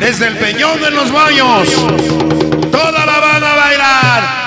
desde el Peñón de los Baños. Toda la van a bailar.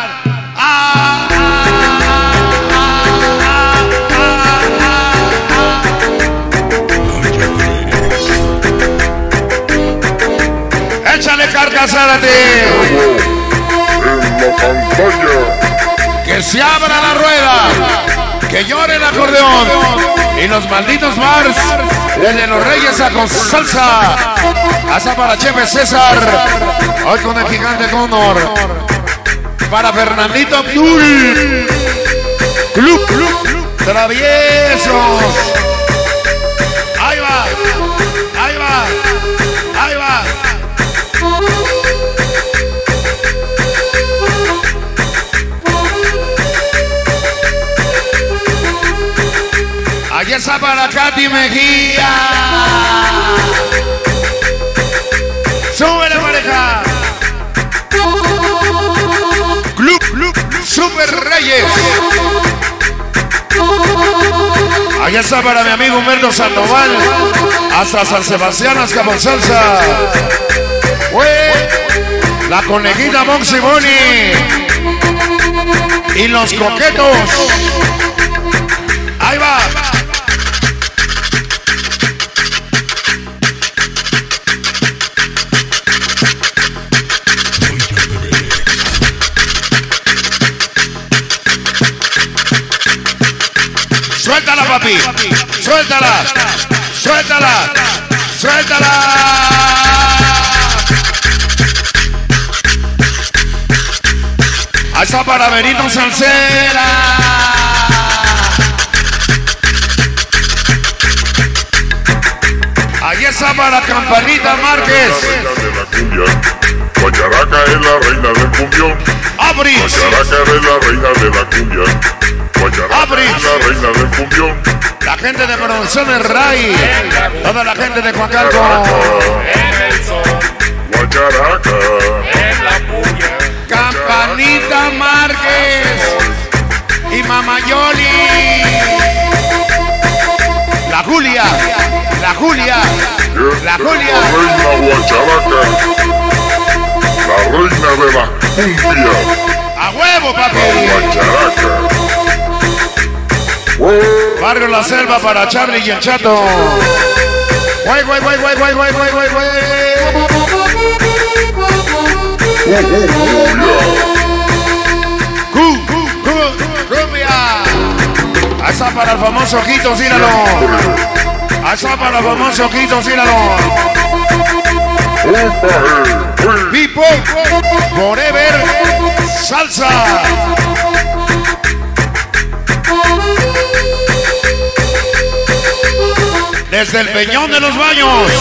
Échale Carcasárate. En la pantalla. Que se abra la rueda. Que llore el acordeón. Y los malditos bars. Desde los Reyes a con salsa. Hasta para Chefe César. Hoy con el gigante Cóndor. Para Fernandito Abdul. Club Traviesos. Ahí va. Ahí va. Ahí va. Aquí está para Katy Mejía. Súbele, pareja. Club Super Reyes. Aquí está para mi amigo Humberto Sandoval. Hasta San Sebastián, Azcapotzalco Salsa. La conejita Moxie Bonnie. Y los coquetos. Ahí va. Suéltala, papi. Suéltala. Suéltala. Suéltala. Ahí está para Benito Salcera. Ahí está para Campanita Márquez. Guacharaca es la reina del cumbión. Abris. Guacharaca es la reina de la cumbia. Guacharaca es la reina del cumbión. La gente de Producciones Ray. Toda la gente de Coacalco. Guacharaca. Campanita Márquez. Y Mamayoli. La Julia. La Julia. La Julia. La reina Guacharaca. La reina de la cumbia. A huevo, papi. Guacharaca. Barrio La Selva para Charlie y el Chato. Güey. Cumbia. Ahí está para el famoso Ojitos, míralo. Ahí está para el famoso Ojitos, míralo. Pipo Forever Salsa. Desde el Peñón de los Baños.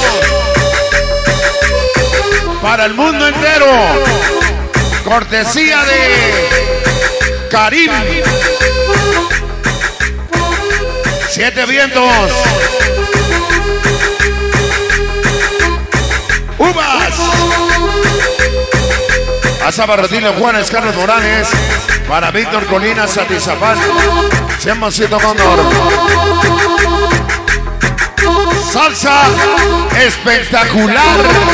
Para el mundo entero. Cortesía de Karim. 7 vientos. Uvas. Hasta para Rotilio Juárez, Carlos Morales. Para Víctor Colinas, Atizapán. 100% Cóndor. Salsa espectacular.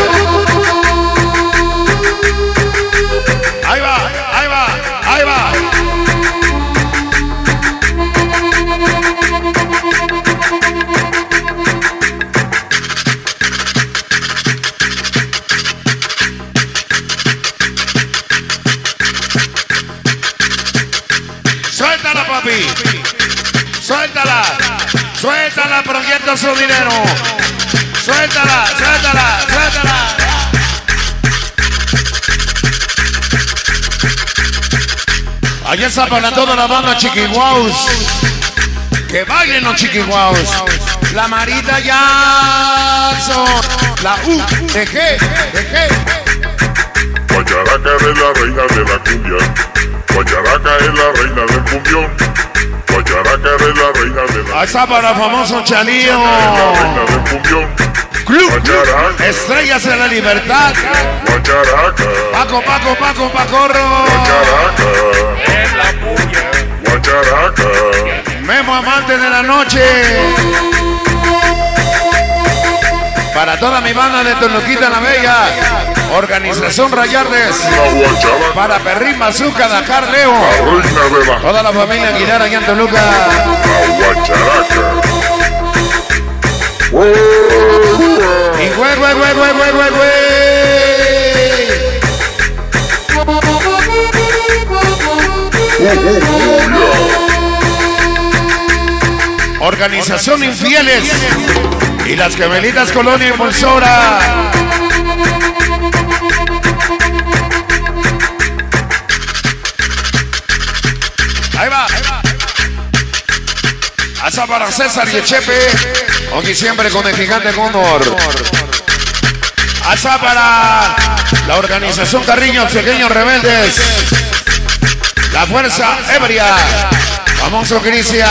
Ahí va, ahí va, ahí va. Suéltala, papi. Suéltala. Suéltala, proyecta su dinero. Suéltala, suéltala, suéltala. Allí está para toda la banda Chiquihuaus. Que bailen los Chiquihuaus. La Marita Jackson. La U de G, de G. Guacharaca es la reina de la cumbia. Guacharaca es la reina del cumbión. Guacharaca es la reina de la. Ahí está para el famoso Chalío. La reina del cumbión. Club Estrellas de la Libertad. Guacharaca. Paco Pacorro. Guacharaca. En la cumbia. Guacharaca. Memo Amante de la Noche. Para toda mi banda de Toluquita la Bella. Organización Rayardes. Para Perrín Bazooka, Dakar Leo. Toda la familia Aguilar allá en Toluca. La guacharaca. Y güey. Organización Infieles y las Gemelitas Colonia Impulsora. Ahí va. Asa para César y Echepe. Aquí siempre con el gigante Cóndor. Asa para la organización Carriños Pequeños Rebeldes. La Fuerza Ebria. Famoso Cristian.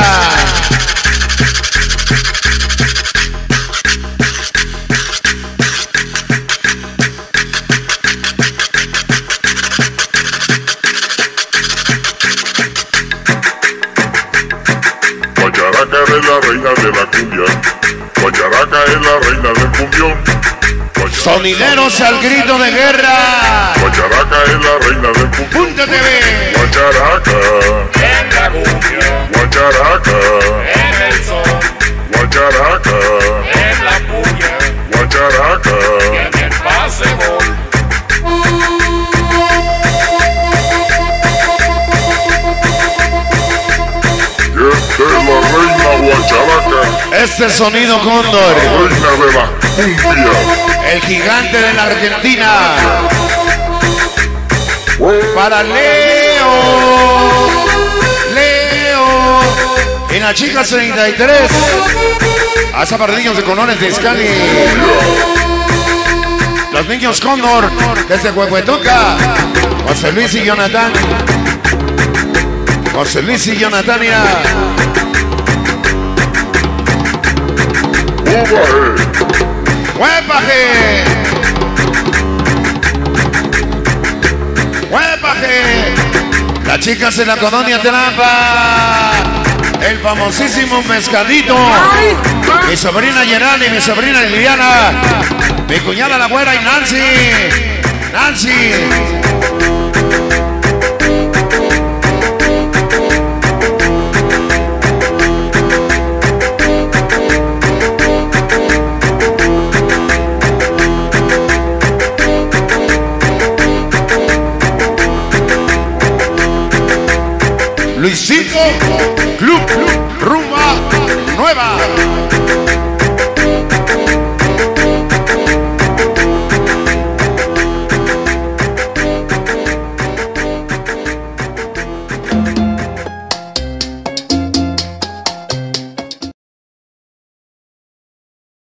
Guacharaca es la reina de la cumbia. Guacharaca es la reina del cumbión. Sonideros al grito de guerra. Guacharaca es la reina del cumbión. Punta TV. Guacharaca En la cumbia, Guacharaca en el son, Guacharaca en la puya, Guacharaca y en el pasebol. Esta es la reina Guacharaca. Este sonido Cóndor. Reina de la cumbia. El gigante de la Argentina. Para Leo. En la chica 33. Hasta para niños de colores de Scali. Los niños Cóndor. Desde Huehuetoca. José Luis y Jonathan. José Luis y Jonatania. ¡Huepaje! ¡Huepaje! Las chicas en la colonia Trampa. El famosísimo Pescadito. Mi sobrina Gerald y mi sobrina Liliana. Mi cuñada la güera y Nancy. Luisito Club Rumba Nueva.